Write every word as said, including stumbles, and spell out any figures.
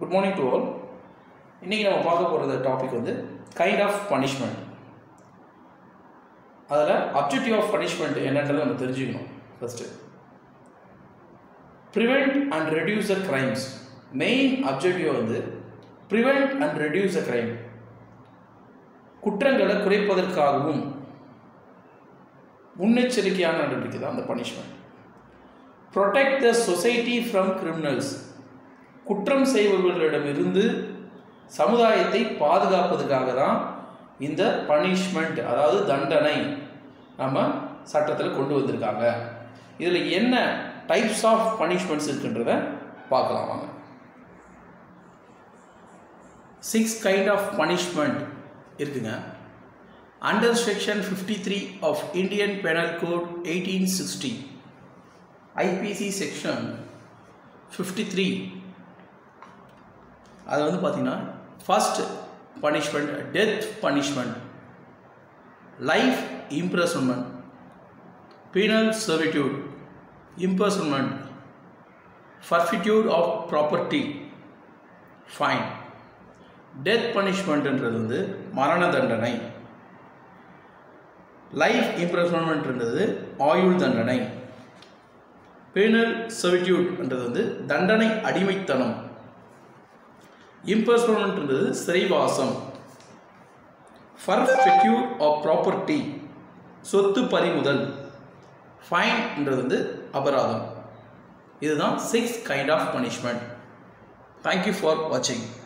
Good morning to all. இன்னைக்கு நம்ம பார்க்க போகிற டாபிக் வந்து கைண்ட் ஆஃப் பனிஷ்மெண்ட். அதில் அப்ஜெக்டிவ் ஆஃப் பனிஷ்மெண்ட் என்னன்றதை நம்ம தெரிஞ்சுக்கணும். First prevent and reduce the crimes. Main objective வந்து prevent and reduce the crime, குற்றங்களை குறைப்பதற்காகவும் முன்னெச்சரிக்கையான நடவடிக்கை தான் அந்த punishment. Protect the society from criminals. குற்றம் செய்பவர்களிடமிருந்து சமுதாயத்தை பாதுகாப்பதற்காக தான் இந்த பனிஷ்மெண்ட், அதாவது தண்டனை நம்ம சட்டத்தில் கொண்டு வந்திருக்காங்க. இதில் என்ன டைப்ஸ் ஆஃப் பனிஷ்மெண்ட்ஸ் இருக்குன்றத பார்க்கலாம் வாங்க. சிக்ஸ் கைண்ட் ஆஃப் பனிஷ்மெண்ட் இருக்குங்க. Under section fifty three of Indian penal code eighteen sixty, IPC section fifty three, அது வந்து பார்த்தீங்கன்னா first punishment death punishment, life imprisonment, penal servitude, imprisonment, forfeiture of property, fine. Death பனிஷ்மெண்ட்ன்றது வந்து மரண தண்டனை, life இம்ப்ரெசன்மெண்ட்ன்றது ஆயுள் தண்டனை, பீனல் சர்விட்யூட்ன்றது வந்து தண்டனை அடிமைத்தனம், இம்பர்சன்மெண்ட்ன்றது சிறைவாசம், ஃபர்ஃபிட்யூட் ஆஃப் ப்ராப்பர்ட்டி சொத்து பறிமுதல், ஃபைன்ன்றது வந்து அபராதம். இதுதான் six kind of punishment. Thank you for வாட்சிங்.